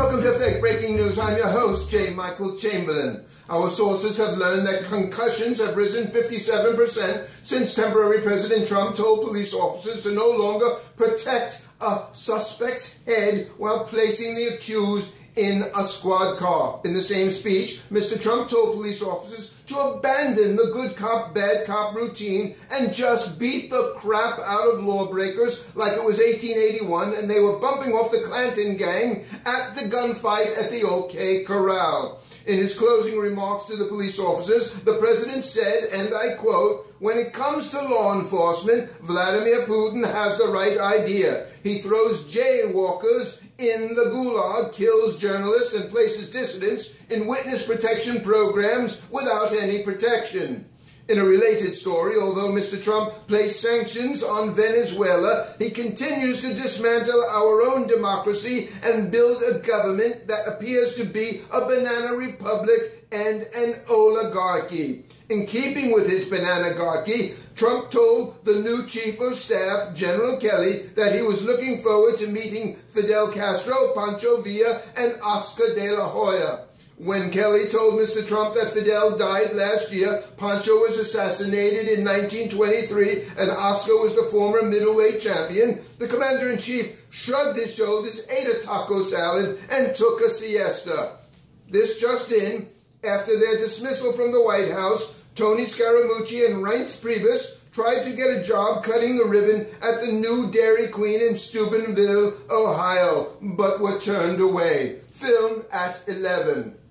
Welcome to PHake Breaking News. I'm your host, J. Michael Chamberlain. Our sources have learned that concussions have risen 57% since temporary President Trump told police officers to no longer protect a suspect's head while placing the accused in a squad car. In the same speech, Mr. Trump told police officers to abandon the good cop, bad cop routine and just beat the crap out of lawbreakers like it was 1881 and they were bumping off the Clanton gang at the gunfight at the OK Corral. In his closing remarks to the police officers, the president said, and I quote, "When it comes to law enforcement, Vladimir Putin has the right idea. He throws jaywalkers in the Gulag, kills journalists, and places dissidents in witness protection programs without any protection." In a related story, although Mr. Trump placed sanctions on Venezuela, he continues to dismantle our own democracy and build a government that appears to be a banana republic and an oligarchy. In keeping with his Bananagarchy, Trump told the new chief of staff, General Kelly, that he was looking forward to meeting Fidel Castro, Poncho Villa, and Oscar DeLaHoya. When Kelly told Mr. Trump that Fidel died last year, Poncho was assassinated in 1923, and Oscar was the former middleweight champion, the commander-in-chief shrugged his shoulders, ate a taco salad, and took a siesta. This just in, after their dismissal from the White House, Tony Scaramucci and Reince Priebus tried to get a job cutting the ribbon at the new Dairy Queen in Steubenville, Ohio, but were turned away. Film at 11.